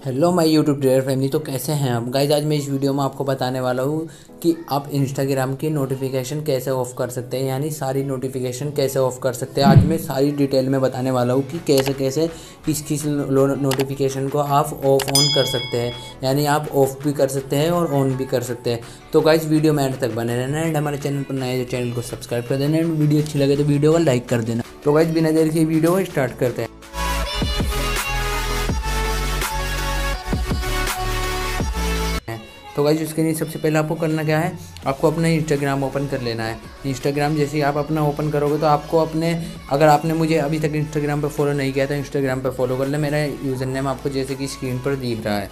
Hello my YouTube dear family. तो कैसे हैं आप गाइज। आज मैं इस वीडियो में आपको बताने वाला हूँ कि आप इंस्टाग्राम की नोटिफिकेशन कैसे ऑफ़ कर सकते हैं, यानी सारी नोटिफिकेशन कैसे ऑफ़ कर सकते हैं। आज मैं सारी डिटेल में बताने वाला हूँ कि कैसे कैसे किस किस नोटिफिकेशन को आप ऑफ ऑन कर सकते हैं, यानी आप ऑफ़ भी कर सकते हैं और ऑन भी कर सकते हैं। तो गाइज वीडियो में एंड तक बने रहना एंड हमारे चैनल पर नए चैनल को सब्सक्राइब कर देना एंड वीडियो अच्छी लगे तो वीडियो को लाइक कर देना। तो गाइज बिना देर के वीडियो को स्टार्ट करते हैं। तो गाइस उसके लिए सबसे पहले आपको करना क्या है, आपको अपना इंस्टाग्राम ओपन कर लेना है। इंस्टाग्राम जैसे ही आप अपना ओपन करोगे तो आपको अपने, अगर आपने मुझे अभी तक इंस्टाग्राम पर फॉलो नहीं किया तो इंस्टाग्राम पर फॉलो कर ले। मेरा यूज़र नेम आपको जैसे कि स्क्रीन पर दिख रहा है।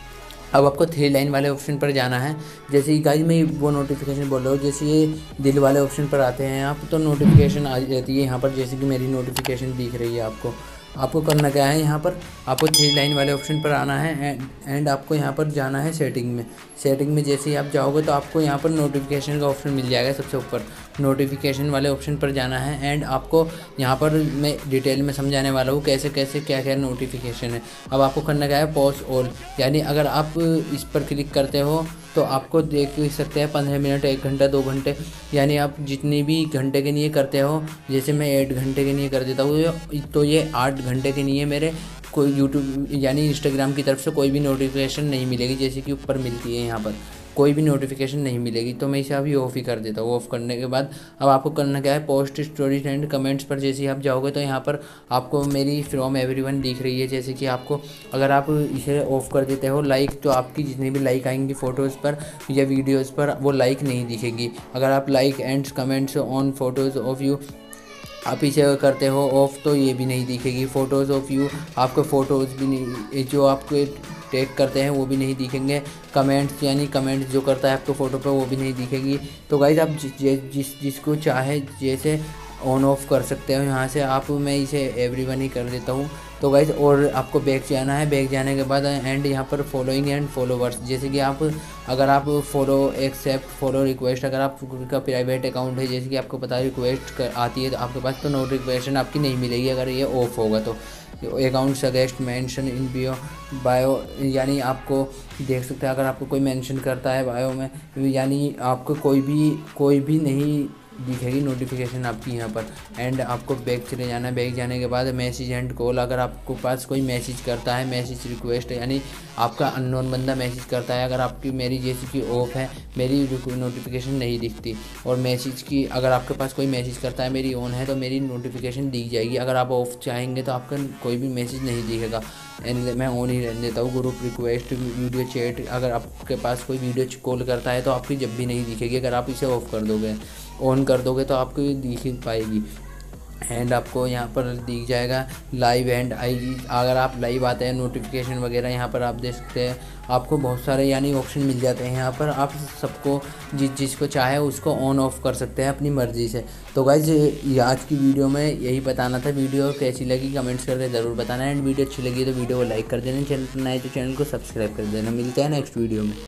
अब आपको 3 लाइन वाले ऑप्शन पर जाना है। जैसे ही गाइस मैं वो नोटिफिकेशन बोल रहा हूँ, जैसे ये दिल वाले ऑप्शन पर आते हैं आप तो नोटिफिकेशन आ जाती है यहाँ पर, जैसे कि मेरी नोटिफिकेशन दिख रही है आपको। आपको करना क्या है, यहाँ पर आपको 3 लाइन वाले ऑप्शन पर आना है एंड आपको यहाँ पर जाना है सेटिंग में। सेटिंग में जैसे ही आप जाओगे तो आपको यहाँ पर नोटिफिकेशन का ऑप्शन मिल जाएगा। सबसे ऊपर नोटिफिकेशन वाले ऑप्शन पर जाना है एंड आपको यहाँ पर मैं डिटेल में समझाने वाला हूँ कैसे कैसे क्या क्या नोटिफिकेशन है। अब आपको करना क्या है, पॉज ऑल, यानी अगर आप इस पर क्लिक करते हो तो आपको देख सकते हैं 15 मिनट, 1 घंटा, 2 घंटे, यानी आप जितनी भी घंटे के लिए करते हो। जैसे मैं 8 घंटे के लिए कर देता हूँ तो ये 8 घंटे के लिए मेरे कोई यूट्यूब यानी इंस्टाग्राम की तरफ से कोई भी नोटिफिकेशन नहीं मिलेगी, जैसे कि ऊपर मिलती है यहाँ पर कोई भी नोटिफिकेशन नहीं मिलेगी। तो मैं इसे अभी ऑफ़ ही कर देता हूँ। ऑफ़ करने के बाद अब आपको करना क्या है, पोस्ट स्टोरीज एंड कमेंट्स पर जैसे ही आप जाओगे तो यहाँ पर आपको मेरी फ्रॉम एवरीवन दिख रही है। जैसे कि आपको अगर आप इसे ऑफ़ कर देते हो लाइक, तो आपकी जितनी भी लाइक आएंगी फ़ोटोज़ पर या वीडियोज़ पर वो लाइक नहीं दिखेगी। अगर आप like and comments on photos of you आप इसे करते हो ऑफ तो ये भी नहीं दिखेगी। फ़ोटोज़ ऑफ यू, आपको फ़ोटोज़ भी नहीं, जो आपको टैग करते हैं वो भी नहीं दिखेंगे। कमेंट्स यानी कमेंट्स जो करता है आपको फ़ोटो पे वो भी नहीं दिखेगी। तो गाइज़ आप जिसको चाहे जैसे ऑन ऑफ कर सकते हो यहाँ से आप। मैं इसे एवरीवन ही कर देता हूँ। तो गाइज़ और आपको बैक जाना है। बैक जाने के बाद एंड यहाँ पर फॉलोइंग एंड फॉलोवर्स, जैसे कि आप अगर आप फॉलो एक्सेप्ट फॉलो रिक्वेस्ट, अगर आपका प्राइवेट अकाउंट है जैसे कि आपको पता है रिक्वेस्ट आती है तो आपके पास तो नोटिफिकेशन आपकी नहीं मिलेगी अगर ये ऑफ होगा तो। Account suggest mention in bio, यानी आपको देख सकते हैं अगर आपको कोई मेंशन करता है बायो में, यानी आपको कोई भी नहीं दिखेगी नोटिफिकेशन आपकी यहाँ पर। एंड आपको बैक चले जाना है। बैक जाने के बाद मैसेज एंड कॉल, अगर आपको पास कोई मैसेज करता है, मैसेज रिक्वेस्ट यानी आपका अननोन बंदा मैसेज करता है, अगर आपकी मेरी जैसे कि ऑफ है, मेरी नोटिफिकेशन नहीं दिखती। और मैसेज की अगर आपके पास कोई मैसेज करता है मेरी ऑन है तो मेरी नोटिफिकेशन दिख जाएगी। अगर आप ऑफ चाहेंगे तो आपका कोई भी मैसेज नहीं दिखेगा। एंड मैं ऑन ही रहने देता हूँ। ग्रुप रिक्वेस्ट, वीडियो चैट, अगर आपके पास कोई वीडियो कॉल करता है तो आपकी जब भी नहीं दिखेगी। अगर आप इसे ऑफ़ कर दोगे, ऑन कर दोगे तो आपको दिख ही पाएगी। एंड आपको यहाँ पर दिख जाएगा लाइव एंड आईजी, अगर आप लाइव आते हैं नोटिफिकेशन वगैरह यहाँ पर आप देख सकते हैं। आपको बहुत सारे यानी ऑप्शन मिल जाते हैं यहाँ पर। आप सबको जिसको चाहे उसको ऑन ऑफ कर सकते हैं अपनी मर्ज़ी से। तो गाइज आज की वीडियो में यही बताना था। वीडियो कैसी लगी कमेंट्स करके ज़रूर बताना एंड वीडियो अच्छी लगी तो वीडियो को लाइक कर देना। चैनल पर नए तो चैनल को सब्सक्राइब कर देना। मिलते हैं नेक्स्ट वीडियो में।